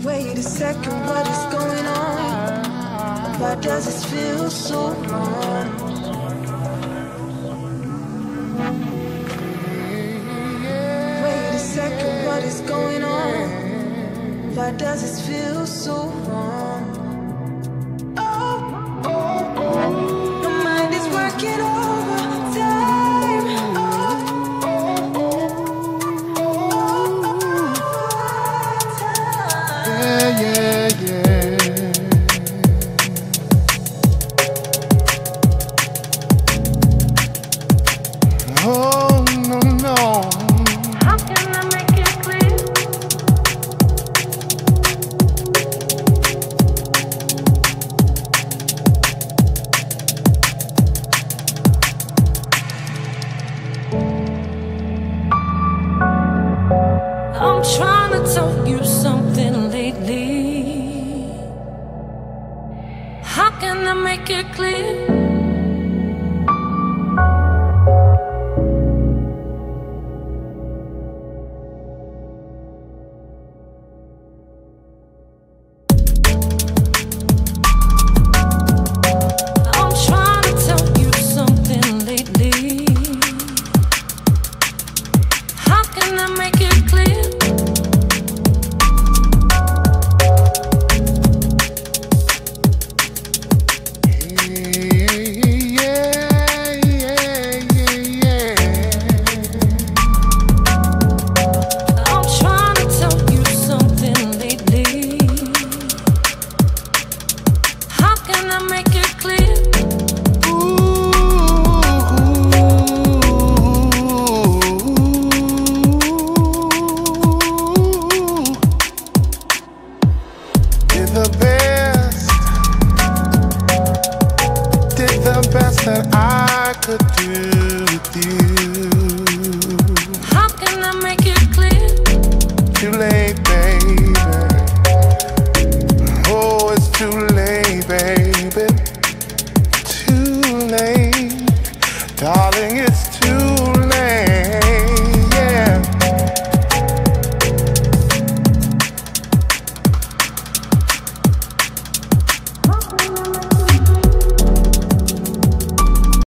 Wait a second, what is going on? Why does this feel so wrong? Wait a second, what is going on? Why does this feel so wrong? My mind is working overtime. Yeah, yeah, yeah. Oh, no, no. How can I make it clear? I'm trying to tell you something lately. How can I make it clear?